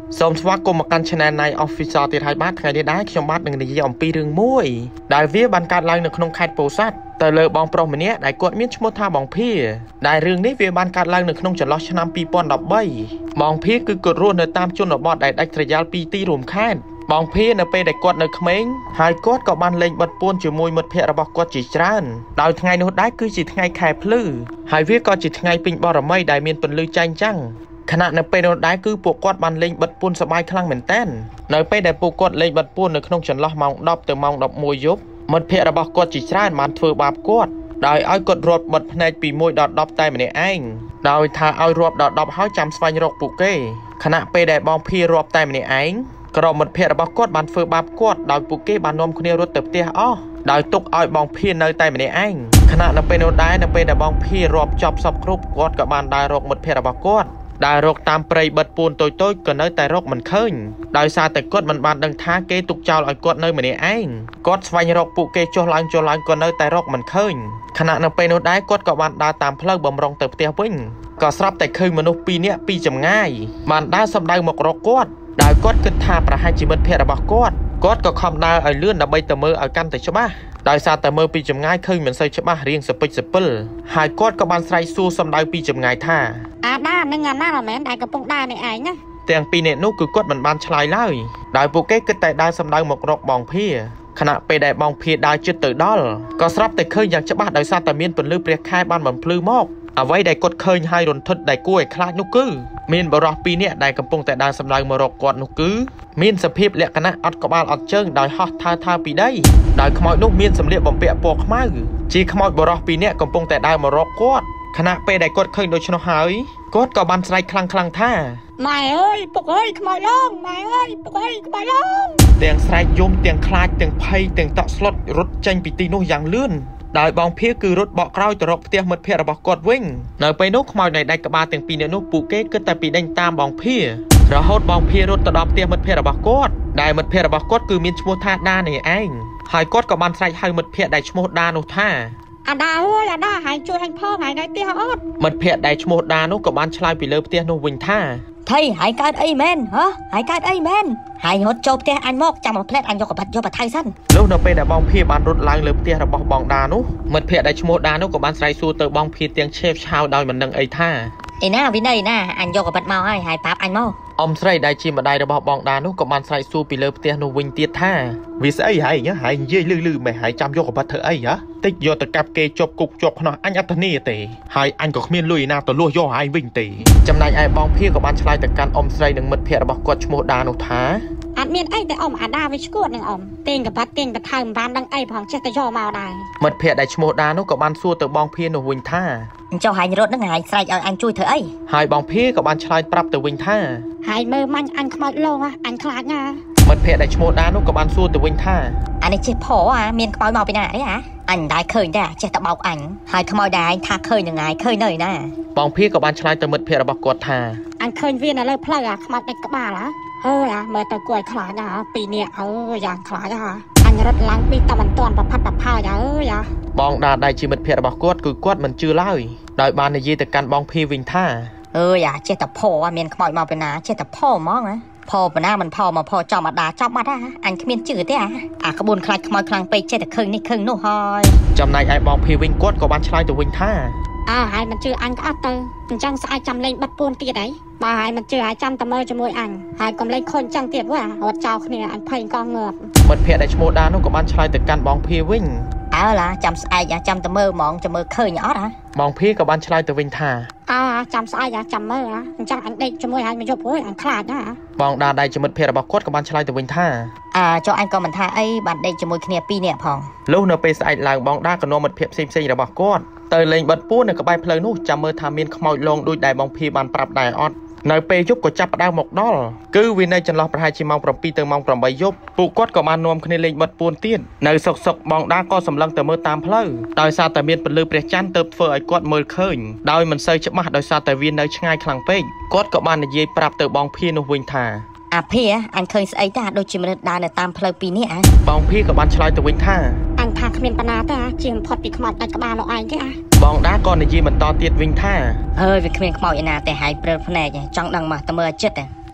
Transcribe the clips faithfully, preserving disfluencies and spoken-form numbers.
សូមស្វាគមន៍មកកាន់ Channel នៃ Official ទៀតហើយបាទថ្ងៃនេះដែរខ្ញុំបាទនឹងនិយាយអំពីរឿងមួយដែលវាបានកើតឡើងនៅក្នុងខេត្តពោធិ៍សាត់ទៅលើបងប្រុសម្នាក់ដែលគាត់មានឈ្មោះថាបងភាដែលរឿងនេះវាបានកើតឡើងនៅក្នុងចន្លោះឆ្នាំពីរពាន់ដប់បី បងភាគឺគាត់រស់នៅតាមជនបទដែលដាច់ស្រយាលពីទីរួមខេត្តបងភានៅពេលដែលគាត់នៅក្មេងហើយគាត់ក៏បានលេងបិទពួនជាមួយមិត្តភ័ក្តិរបស់គាត់ជាច្រើនដោយថ្ងៃនោះដែរគឺជាថ្ងៃខែភ្លឺហើយវាក៏ជាថ្ងៃពេញបរមីដែលមានពន្លឺចែងចាំងខណៈនៅពេលនោះដែរគឺពួកគាត់បានលេងបិទពួនសប្បាយខ្លាំងមែនទែននៅពេលដែលពួកគាត់លេងបិទពួននៅក្នុងចន្លោះម៉ោងដប់ទៅម៉ោងដប់មួយយប់មិត្តភ័ក្តិរបស់គាត់ជាច្រើនបានធ្វើបាបគាត់ដោយឲ្យគាត់រាប់បិទភ្នែកពីមួយដល់ដប់តែម្នាក់ឯងដោយថាឲ្យរាប់ដល់ដប់ហើយចាំស្វែងរកពួកគេខណៈពេលដែលបងភារាប់តែម្នាក់ឯងក្រុមមិត្តភ័ក្តិរបស់គាត់បានធ្វើបាបគាត់ដោយពួកគេបាននាំគ្នារត់ទៅផ្ទះអស់ដោយទុកឲ្យបងភានៅតែម្នាក់ឯងខណៈនៅពេលនោះដែរនៅពេលដែលបងភារាប់ចប់សពគ្រប់គាត់ក៏បានដើររកមិត្តភ័ក្តិរបស់គាត់ដើររកតាមព្រៃបិទពួនតូចតូចក៏នៅតែរកមិនឃើញដោយសារតែគាត់មិនបានដឹងថាគេទុកចោលឲ្យគាត់នៅម្នាក់ឯងគាត់ស្វែងរកពួកគេចុះឡើងចុះឡើងក៏នៅតែរកមិនឃើញខណៈនៅពេលនោះដែរគាត់ក៏បានដើរតាមផ្លូវបំរុងទៅផ្ទះវិញក៏ស្រាប់តែឃើញមនុស្សពីរនាក់ពីចម្ងាយបានដើរសម្ដៅមករកគាត់ដោយគាត់គិតថាប្រហែលជាមិត្តភ័ក្តិរបស់គាត់គាត់ក៏ខំដើរឲ្យលឿនដើម្បីទៅមើលឲ្យកាន់តែច្បាស់ដោយសារតែមើលពីចម្ងាយឃើញមិនសូវច្បាស់រៀងសពិចសពិលហើយគាត់ក៏បានស្រែកសួរសម្ដៅពីចម្ងាយថាអាដានឹងអាណាមែនដែលកំពុងដើរនេះឯងណាទាំងពីរនាក់នោះគឺគាត់មិនបានឆ្លើយឡើយដោយពួកគេគិតតែដើរសម្ដៅមករកបងភាខណៈពេលដែលបងភាដើរជិតទៅដល់ក៏ស្រាប់តែឃើញយ៉ាងច្បាស់ដោយសារតែមានពន្លឺព្រះខែបានបំភ្លឺមកអ្វីដែលគាត់ឃើញហើយរន្ធត់ដែលគួរឲ្យខ្លាចនោះគឺមានបរិសុទ្ធពីរនាក់ដែលកំពុងតែដើរសម្ដៅមករកគាត់នោះគឺមានសភាពលក្ខណៈអត់ក្បាលអត់ជើងដោយហោះថើថើពីដីដោយខ្មោចនោះមានសម្លៀកបំពាក់ពណ៌ខ្មៅជាខ្មោចបរិសុទ្ធពីរនាក់កំពុងតែដើរមករកគាត់ខណៈពេលដែលគាត់ឃើញដូច្នោះហើយគាត់ក៏បានស្រែកខ្លាំងខ្លាំងថាម៉ែអើយពុកអើយខ្មោចឡងម៉ែអើយពុកអើយខ្មោចឡងទាំងស្រែកយំទាំងខ្លាចទាំងភ័យទាំងតក់ស្លុតរត់ចេញពីទីនោះយ៉ាងលឿនដោយបងភាគឺរត់បកក្រោយទៅរកផ្ទះមិត្តភ័ក្តិរបស់គាត់វិញនៅពេលនោះខ្មោចនៃដាច់ក្បាលទាំងពីរនាក់នោះពួកគេគិតតែពីដេញតាមបងភារហូតបងភារត់ទៅដល់ផ្ទះមិត្តភ័ក្តិរបស់គាត់ដែលមិត្តភ័ក្តិរបស់គាត់គឺមានឈ្មោះថាដានេះឯងហើយគាត់ក៏បានស្រែកហៅមិត្តភ័ក្តិដែលឈ្មោះដានោះថាអាដាអើយអាដាហើយជួយអញផងហើយនៅផ្ទះអត់មិត្តភ័ក្តិដែលឈ្មោះដានោះក៏បានឆ្លើយពីលើផ្ទះនោះវិញថាថៃហើយកើតអីមែនហ៎ហើយកើតអីមែនហើយរត់ចូលផ្ទះអញមកចាំមកផ្លែតអញយកកបាត់យកបថៃសិនលុះនៅពេលដែលបងភាបានរត់ឡើងលើផ្ទះរបស់បងដានោះមិត្តភ័ក្តិដែលឈ្មោះដានោះក៏បានស្រែកសួរទៅបងភាទាំងឆេបឆាវដោយមិនដឹងអីថាឯណាវិន័យណាអញយកកបាត់មកហើយហើយប្រាប់អញមកអ៊ំស្រីដែលជាម្ដាយរបស់បងដានោះក៏បានស្រែកសួរពីលើផ្ទះនោះវិញទៀតថាវាស្អីហើយហើយនិយាយលឺលឺមិនហើយចាំយកកបាត់ធ្វើអីហ៎តិចយកទៅកាប់គេជាប់គុកជាប់ខ្នោះអញអត់ធានាទេហើយអញក៏គ្មានលុយណាទៅលួសយកហើយវិញទេចំណែកឯបងភាក៏បានឆ្លើយទៅកាន់អ៊ំស្រីនិងមិត្តភ័ក្តិរបស់គាត់ឈ្មោះដានោះថាអត់មានអីតែអ៊ំអាដាវាឈួតនឹងអ៊ំទៀងកបាត់ទៀងបថៅមិនបានដឹងអីផងចេះតែយកមកដែរមិត្តភ័ក្តិដែលឈ្មោះដានោះក៏បានសួរទៅបងភានោះវិញថាអញ្ចឹងហើយរត់នឹងហើយស្រែកឲ្យអញជួយធ្វើអីហើយបងភាក៏បានឆ្លើយប្រាប់ទៅវិញថាហើយមើលមាញ់អញខ្មោចឡងអញខ្លាចណាមិត្តភ័ក្តិដែលឈ្មោះដានោះក៏បានសួរទៅវិញថាអានេះចេះផអាមានខ្មោចមកពីណាអីហ៎អញមិនដែរឃើញទេចេះតែបោកអញហើយខ្មោចដែរថាឃើញនឹងហើយឃើញនៅណាបងភាក៏បានឆ្លើយទៅមិត្តភ័ក្តិរបស់គាត់ថាអញឃើញវានៅលើផ្លូវអាខ្មោចដាច់ក្បាលហ៎អើយអាមើលទៅគួរឲ្យខ្លាចណាពីរនាក់អើយយ៉ាងខ្លាចហ៎អញរត់ឡើងពីតែមិនទាន់ប្រផាត់ប្រផាយអើយបងដាដែលជាមិត្តភ័ក្តិរបស់គាត់គឺគាត់មិនជឿឡើយដោយបាននិយាយទៅកាន់បងភាវិញថាអើយអាចេះតែផមានខ្មោចមកពីណាចេះតែផហ្មងណាផពីណាមិនផមកផចំអាដាចាប់បាត់ហ่ะអញគ្មានជឿទេអាអាក្បួនខ្លាចខ្មោចខ្លាំងពេកចេះតែឃើញនេះឃើញនោះហើយចំណែកឯបងភាវិញគាត់ក៏បានឆ្លើយទៅវិញថាអើហើយមិនជឿអញក៏អត់ទៅអញ្ចឹងស្អែកចាំលេងបិទពួនទៀតហីបើហើយមិនជឿហើយចាំតែមើលជាមួយអញហើយកុំលេងខូចអញ្ចឹងទៀតវ៉ារត់ចោលគ្នាអញភ័យកងងើបមិត្តភ័ក្តិដែលឈ្មោះដានោះក៏បានឆ្លើយទៅកាន់បងភាវិញអើឡាចាំស្អែកចាំតែមើលហ្មងចាំមើលឃើញអត់ហ៎បងភាក៏បានឆ្លើយទៅវិញថាអើចាំស្អែកចាំមើលអញ្ចឹងអញដេកជាមួយហើយមកយប់រួយអញខ្លាចណាបងដាដែលជាមិត្តភ័ក្តិរបស់គាត់ក៏បានឆ្លើយទៅវិញថាអើចុះអញក៏មិនថាអីបានដេកជាមួយគ្នាពីរនាក់ផងលុះនៅពេលស្អែកឡើងបងដាក៏នាំមិត្តភ័ក្តិផ្សេងផ្សេងរបស់គាត់ទៅលេងបិទពួននៅក្បែរផ្លូវនោះចាំមើលថាមានខ្មោចលងដូចដែលបងភាបានប្រាប់ដែរអត់នៅពេលយប់ក៏ចាប់ផ្ដើមមកដល់គឺវានៅចន្លោះប្រហែលជាម៉ោងប្រាំពីរទៅម៉ោងប្រាំបីយប់ពួកគាត់ក៏បាននាំគ្នាលេងបិទពួនទៀតនៅសុកសុកបងដាក៏សម្លឹងទៅមើលតាមផ្លូវដោយសារតែមានពន្លឺព្រះច័ន្ទទៅធ្វើឲ្យគាត់មើលឃើញដោយមិនសូវច្បាស់ដោយសារតែវានៅឆ្ងាយខ្លាំងពេកគាត់ក៏បាននិយាយប្រាប់ទៅបងភានោះវិញថាអាភាអញឃើញស្អីតាដូចជាមនុស្សដើរនៅតាមផ្លូវពីរនាក់បងភាក៏បានឆ្លើយទៅវិញថាអញថាគ្មានបណ្ណាទេជាងផុតពីខ្មោចដាច់ក្បាលនោះឯងទេបងដាក៏និយាយបន្តទៀតវិញថាអើយវាគ្មានខ្មោចឯណាទេហើយព្រើលភ្នែកចង់ដឹងមកតែមើលចិត្តត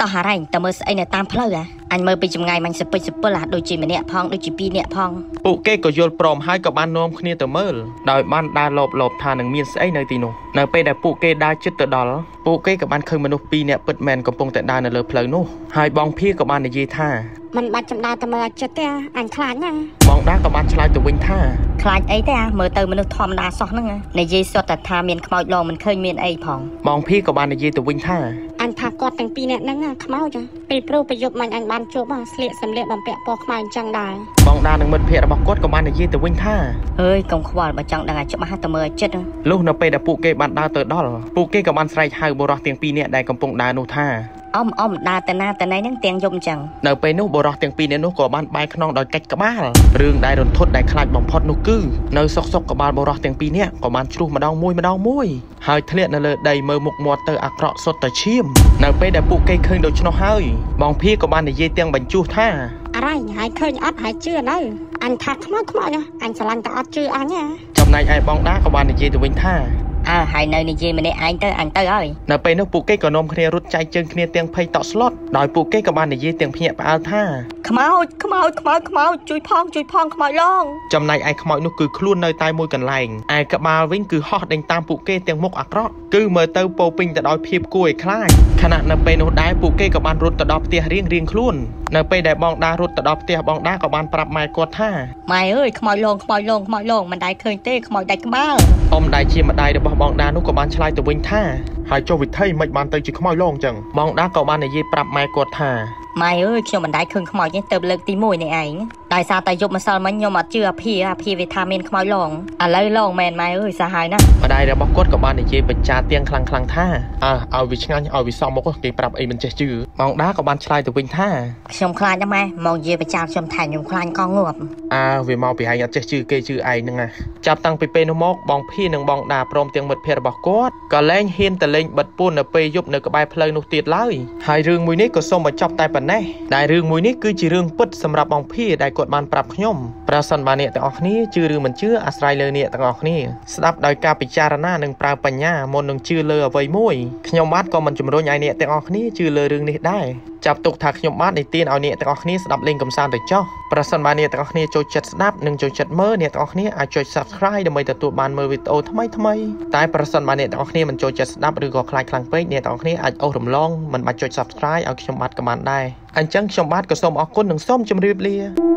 ต่อหาไรแต่เมื่อไอเนี่ยตามเพลออันเมื่อไปจำไงมันสเปซสเปอร์ละโดยจีมันเนี่ยพองโดยจีปีเนี่ยพองពួកគេក៏យល់ព្រមហើយក៏បាននាំគ្នាទៅមើលដោយបានដើរលបលបថានឹងមានស្អីនៅទីនោះនៅពេលដែលពួកគេដើរជិតទៅដល់ពួកគេក៏បានឃើញមនុស្សពីរនាក់ពិតមែនកំពុងតែដើរនៅលើផ្លូវនោះហើយបងភីក៏បាននិយាយថាมันបាច់ចំដើរទៅមើលចិត្តទេអញខ្លាចណាបងដាក៏បានឆ្លើយទៅវិញថាខ្លាចអីទេមើលទៅមនុស្សធម្មតាសោះហ្នឹងនិយាយសុទ្ធតែថាមានខ្មោចឡងមិនឃើញមានអីផងបងភីក៏បាននិយាយទៅវិញថាអញថាគាត់ទាំងពីរនាក់ហ្នឹងខ្មោចពេលព្រោះប្រយុទ្ធមិនអញបានជួបស្លៀកសម្លៀកបំពាក់ពណ៌ខ្មៅអញ្ចឹងដែរបងដានិងមិត្តភ័ក្តិរបស់គាត់ក៏បាននិយាយទៅវិញថាអើយកុំខ្វល់បើចង់ដឹងឲ្យច្បាស់ទៅមើលចិត្តលុះនៅពេលដែលពួកគេបានដើរទៅដល់ពួកគេក៏បានស្រែកហៅបុរសទាំងពីរនាក់ដែលកំពុងដើរនោះថាអមអមដើរទៅណាទៅណីហ្នឹងទាំងយប់អញ្ចឹងនៅពេលនោះបុរសទាំងពីរនាក់នោះក៏បានបែកខ្នងដោយកាច់ក្បាលរឿងដែលរន្ធត់ដែលខ្លាចបំផុតនោះគឺនៅសុកសុកក្បាលបុរសទាំងពីរនាក់ក៏បានជ្រុះម្ដងមួយម្ដងមួយហើយធ្លាក់នៅលើដីមើលមុខមាត់ទៅអាក្រក់សុទ្ធតែឈាមនៅពេលដែលពួកគេឃើញដូច្នោះហើយបងភីក៏បាននិយាយទាំងបញ្ជុះថាអរ៉ៃហើយឃើញអត់ហើយជឿនៅអញថាខ្មោចខ្មោចអញស្រឡាញ់តែអត់ជឿអញចំណែកឯបងដាក៏បាននិយាយទៅវិញថាអើហើយនៅនិយាយម្នាក់ឯងទៅអញទៅហើយនៅពេលនោះពួកគេក៏នាំគ្នារត់ចែកជើងគ្នាទាំងភ័យតក់ស្លុតដោយពួកគេក៏បាននិយាយទាំងភ្ញាក់ផ្អើលថាខ្មោចខ្មោចខ្មោចខ្មោចជួយផងជួយផងខ្មោចឡងចំណែកឯខ្មោចនោះគឺខ្លួននៅតែមួយកន្លែងឯក្បាលវិញគឺហោះដេញតាមពួកគេទាំងមុខអាក្រក់គឺមើលទៅពោពេញទៅដោយភាពគួរឲ្យខ្លាចខណៈនៅពេលនោះដែរពួកគេក៏បានរត់ទៅដល់ផ្ទះរៀងរៀងខ្លួននៅពេលដែលបងដារត់ទៅដល់ផ្ទះបងដាក៏បានប្រាប់ម៉ែគាត់ថាម៉ែអើយខ្មោចឡងខ្មោចឡងខ្មោចឡងមិនដែលឃើញទេខ្មោចដាច់ក្បាលអ៊ំដែលជាម្ដាយរបស់បងដានោះក៏បានឆ្លើយទៅវិញថាហើយចុះវិថីមិនបានទៅជាខ្មោចឡងចឹងបងដាក៏បាននិយាយប្រាប់ម៉ែគាត់ថាម៉ែអើយខ្ញុំមិនដែលឃើញខ្មោចទេទៅលើកទីមួយនេះឯងដោយសារតែយប់ម្សិលមិញខ្ញុំអត់ជឿអាភីអាភីវាថាមានខ្មោចឡងឥឡូវឡងមែនម៉ែអើយសាហាវណាស់ម្ដាយរបស់គាត់ក៏បាននិយាយបញ្ចាទៀងខ្លាំងខ្លាំងថាអើឲ្យវាឆ្ងាញ់ឲ្យវាសមមុខគេប្រាប់អីមិនចេះជឿបងដាក៏បានឆ្លើយទៅវិញថាខ្ញុំខ្លាចណាស់ម៉ែមកនិយាយបញ្ចាខ្ញុំថែខ្ញុំខ្លាចកងងាប់អើវាមកពីឯងអត់ចេះជឿគេជឿឯងហ្នឹងណាចាប់តាំងពីពេលនោះមកបងភីនិងបងដាព្រមទាំងមិត្តភ័ក្តិរបស់គាត់ក៏លែងហ៊ានទៅលេងបិទពួននៅពេលយប់នៅក្បែរផ្លូវនោះទៀតឡើយហើយរឿងមួយនេះក៏សូមបញ្ចប់តែប៉ុណ្ណេះដែលរឿងមួយនេះគឺជារឿងពិតសម្រាប់បងភីដែលគាត់បានប្រាប់ខ្ញុំប្រសិនបើអ្នកទាំងអស់គ្នាជឿឬមិនជឿអាស្រ័យលើអ្នកទាំងអស់គ្នាស្ដាប់ដោយការពិចារណានិងប្រើបញ្ញាមុននឹងជឿលើអ្វីមួយខ្ញុំបាទក៏មិនជំរុញឲ្យអ្នកទាំងអស់គ្នាជឿលើរឿងនេះដែរចាប់ទុកថាខ្ញុំបាទនិទានឲ្យអ្នកទាំងអស់គ្នាស្ដាប់លេងកម្សាន្តទៅចុះប្រសិនបើអ្នកទាំងអស់គ្នាចូលចិត្តស្ដាប់និងចូលចិត្តមើលអ្នកទាំងអស់គ្នាអាចចុច Subscribe ដើម្បីទទួលបានមើលវីដេអូថ្មីថ្មីតែប្រសិនបើអ្នកទាំងអស់គ្នាមិនចូលចិត្តស្ដាប់ឬក៏ខ្លាចខ្លាំងពេកអ្នកទាំងអស់គ្នាអាចអូសរំលងមិនបាច់ចុច Subscribe ឲ្យខ្ញុំបាទក៏បានដែរអញ្ចឹងខ្ញុំបាទក៏សូមអរគុណនិងសូមជម្រាបលា